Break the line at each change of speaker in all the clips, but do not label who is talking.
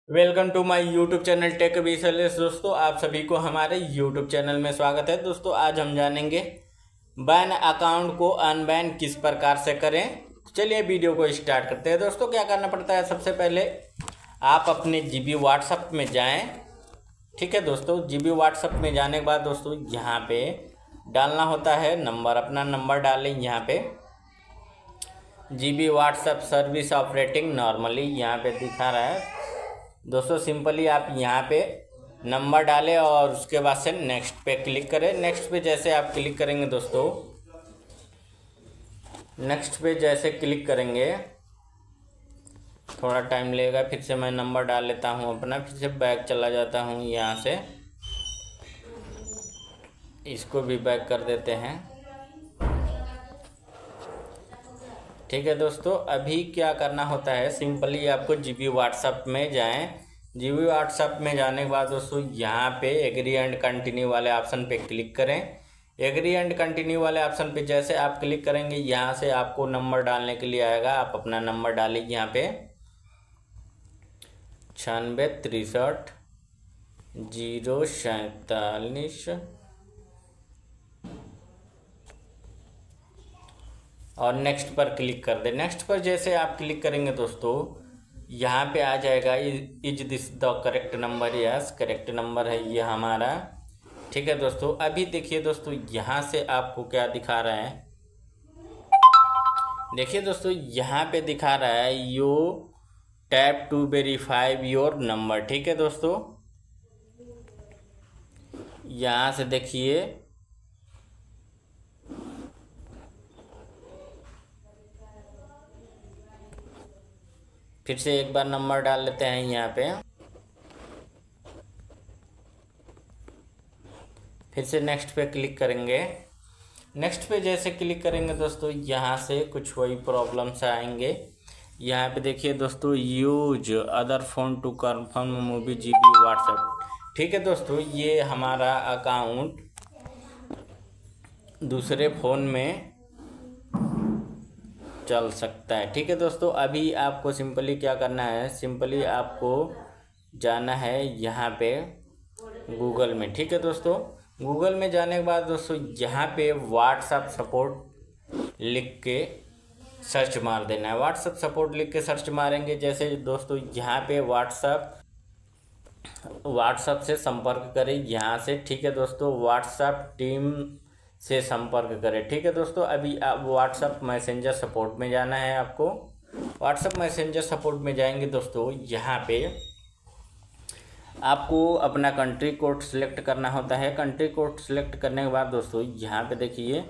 Welcome to my YouTube channel tech Vishesh. दोस्तों आप सभी को हमारे यूट्यूब चैनल में स्वागत है। दोस्तों आज हम जानेंगे बैन अकाउंट को अनबैन किस प्रकार से करें। चलिए वीडियो को स्टार्ट करते हैं। दोस्तों क्या करना पड़ता है, सबसे पहले आप अपने जीबी व्हाट्सएप में जाएं। ठीक है दोस्तों, जीबी व्हाट्सएप में जाने के बाद दोस्तों यहाँ पे डालना होता है नंबर, अपना नंबर डालें। यहाँ पे GB WhatsApp service operating normally यहाँ पे दिखा रहा है दोस्तों। सिंपली आप यहाँ पे नंबर डालें और उसके बाद से नेक्स्ट पे क्लिक करें। नेक्स्ट पे जैसे आप क्लिक करेंगे दोस्तों, नेक्स्ट पे जैसे क्लिक करेंगे थोड़ा टाइम लगेगा। फिर से मैं नंबर डाल लेता हूँ अपना, फिर से बैक चला जाता हूँ। यहाँ से इसको भी बैक कर देते हैं। ठीक है दोस्तों, अभी क्या करना होता है, सिंपली आपको जीबी व्हाट्सएप में जाएं। जीबी व्हाट्सएप में जाने के बाद दोस्तों यहाँ पे एग्री एंड कंटिन्यू वाले ऑप्शन पे क्लिक करें। एग्री एंड कंटिन्यू वाले ऑप्शन पे जैसे आप क्लिक करेंगे यहाँ से आपको नंबर डालने के लिए आएगा। आप अपना नंबर डालिए यहाँ पे 9663 047 और नेक्स्ट पर क्लिक कर दे। नेक्स्ट पर जैसे आप क्लिक करेंगे दोस्तों यहाँ पे आ जाएगा is this the correct number. Yes, correct number है ये हमारा। ठीक है दोस्तों, अभी देखिए दोस्तों यहाँ से आपको क्या दिखा रहा है। देखिए दोस्तों यहाँ पे दिखा रहा है you tap to verify your number. ठीक है दोस्तों, यहाँ से देखिए फिर से एक बार नंबर डाल लेते हैं यहाँ पे। फिर से नेक्स्ट पे क्लिक करेंगे। नेक्स्ट पे जैसे क्लिक करेंगे दोस्तों यहाँ से कुछ वही प्रॉब्लम्स आएंगे। यहाँ पे देखिए दोस्तों use other phone to confirm मूवी जीबी व्हाट्सएप। ठीक है दोस्तों, ये हमारा अकाउंट दूसरे फ़ोन में चल सकता है। ठीक है दोस्तों, अभी आपको सिंपली क्या करना है, सिंपली आपको जाना है यहाँ पे गूगल में। ठीक है दोस्तों, गूगल में जाने के बाद दोस्तों यहाँ पे व्हाट्सएप सपोर्ट लिख के सर्च मार देना है। व्हाट्सएप सपोर्ट लिख के सर्च मारेंगे जैसे दोस्तों यहाँ पे व्हाट्सएप से संपर्क करें यहाँ से। ठीक है दोस्तों, व्हाट्सएप टीम से संपर्क करें। ठीक है दोस्तों, अभी आप व्हाट्सएप मैसेंजर सपोर्ट में जाना है। आपको व्हाट्सएप मैसेंजर सपोर्ट में जाएंगे दोस्तों, यहाँ पे आपको अपना कंट्री कोड सिलेक्ट करना होता है। कंट्री कोड सिलेक्ट करने के बाद दोस्तों यहाँ पे देखिए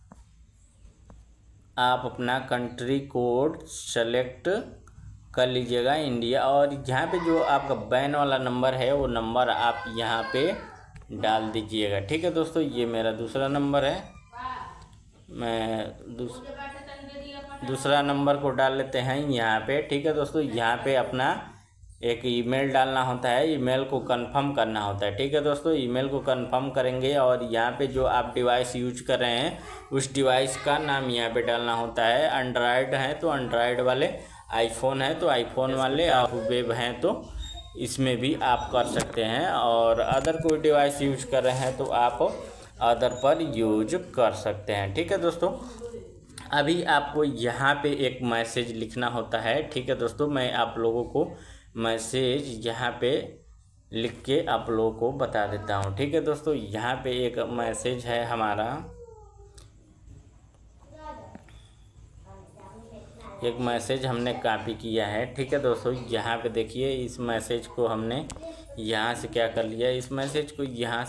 आप अपना कंट्री कोड सेलेक्ट कर लीजिएगा इंडिया, और यहाँ पे जो आपका बैन वाला नंबर है वो नंबर आप यहाँ पे डाल दीजिएगा। ठीक है दोस्तों, ये मेरा दूसरा नंबर है। मैं दूसरा नंबर को डाल लेते हैं यहाँ पे। ठीक है दोस्तों, यहाँ पे अपना एक ईमेल डालना होता है, ईमेल को कंफर्म करना होता है। ठीक है दोस्तों, ईमेल को कंफर्म करेंगे और यहाँ पे जो आप डिवाइस यूज कर रहे हैं उस डिवाइस का नाम यहाँ पे डालना होता है। एंड्रॉयड है तो एंड्रॉयड वाले, आईफोन है तो आईफोन वाले, आप वेब हैं तो इसमें भी आप कर सकते हैं, और अदर कोई डिवाइस यूज कर रहे हैं तो आप अदर पर यूज कर सकते हैं। ठीक है दोस्तों, अभी आपको यहाँ पे एक मैसेज लिखना होता है। ठीक है दोस्तों, मैं आप लोगों को मैसेज यहाँ पे लिख के आप लोगों को बता देता हूँ। ठीक है दोस्तों, यहाँ पे एक मैसेज है हमारा, एक मैसेज हमने कॉपी किया है। ठीक है दोस्तों, यहाँ पे देखिए इस मैसेज को हमने यहाँ से क्या कर लिया, इस मैसेज को यहाँ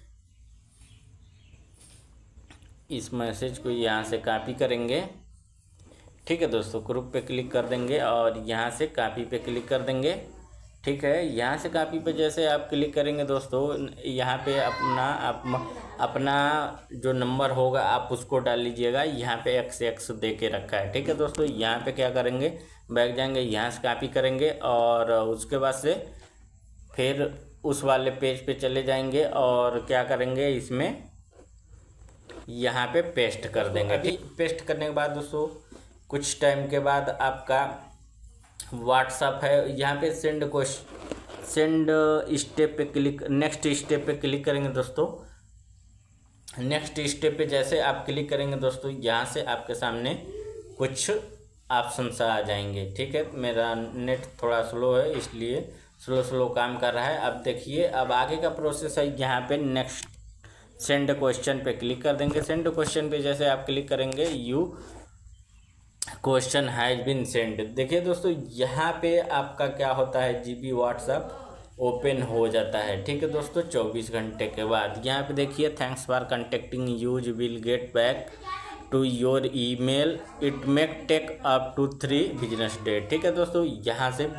से कॉपी करेंगे। ठीक है दोस्तों, ग्रुप पे क्लिक कर देंगे और यहाँ से कॉपी पे क्लिक कर देंगे। ठीक है, यहाँ से कॉपी पे जैसे आप क्लिक करेंगे दोस्तों यहाँ पे अपना जो नंबर होगा आप उसको डाल लीजिएगा। यहाँ पे XX दे के रखा है। ठीक है दोस्तों, यहाँ पे क्या करेंगे, बैक जाएंगे, यहाँ से कॉपी करेंगे और उसके बाद से फिर उस वाले पेज पे चले जाएंगे और क्या करेंगे, इसमें यहाँ पे पेस्ट कर देंगे। ठीक, पेस्ट करने के बाद दोस्तों कुछ टाइम के बाद आपका व्हाट्सअप है। यहाँ पे सेंड स्टेप पे क्लिक, नेक्स्ट स्टेप पे क्लिक करेंगे दोस्तों। नेक्स्ट स्टेप पे जैसे आप क्लिक करेंगे दोस्तों, यहाँ से आपके सामने कुछ ऑप्शन आ जाएंगे। ठीक है, मेरा नेट थोड़ा स्लो है इसलिए स्लो काम कर रहा है। अब देखिए, अब आगे का प्रोसेस है। यहाँ पे नेक्स्ट सेंड क्वेश्चन पे क्लिक कर देंगे। सेंड क्वेश्चन पे जैसे आप क्लिक करेंगे, you question has been send. देखिए दोस्तों, यहाँ पे आपका क्या होता है, जीबी व्हाट्सएप ओपन हो जाता है। ठीक है दोस्तों, 24 घंटे के बाद। यहाँ पे देखिए, thanks for contacting us will get back to your email, it make take up to 3 business day. ठीक है दोस्तों, यहाँ से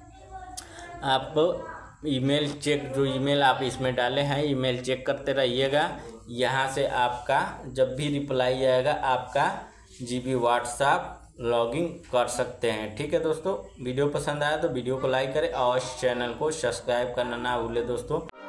आप ईमेल चेक, जो ईमेल आप इसमें डाले हैं, ईमेल चेक करते रहिएगा। यहाँ से आपका जब भी रिप्लाई आएगा, आपका जीबी व्हाट्सएप लॉगिन कर सकते हैं। ठीक है दोस्तों, वीडियो पसंद आया तो वीडियो को लाइक करें और चैनल को सब्सक्राइब करना ना भूलें दोस्तों।